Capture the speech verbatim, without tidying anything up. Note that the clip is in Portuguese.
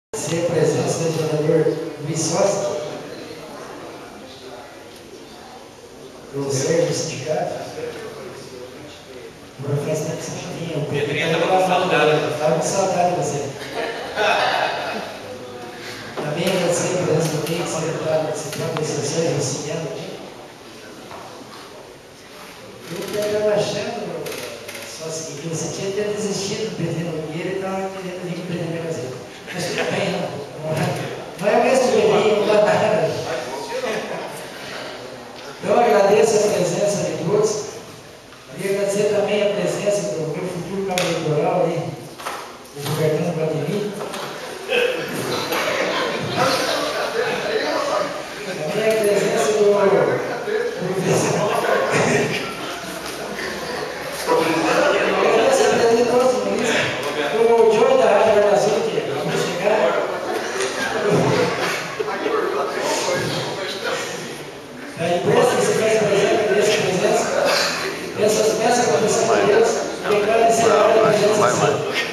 Agradecer a presença do vereador Luiz Costa, do Sérgio Sindicato. O faz tempo que você não vinha. O Pedrinho estava com saudade. Estava com saudade de você. Também agradecer a presença do Bem, secretário participando das sessões, auxiliando aqui. Eu estava achando, só assim, que você tinha até desistido do Pedrinho Nogueira e estava querendo vir para a minha casa. Mas tudo bem, não. Não é o mesmo Pedrinho, não dá nada. Então, eu agradeço a presença de todos. Queria agradecer também a presença do meu futuro cabo eleitoral aí, o Robertano Guatemi. Também a presença do professor. Agradeço a presença de todos os ministros. O Joey da Rádio Brasil, que acabou de chegar. A imprensa que se faz presente, agradeço a presença. Essas peças, agradecer a Deus, e agradecer a hora da presença.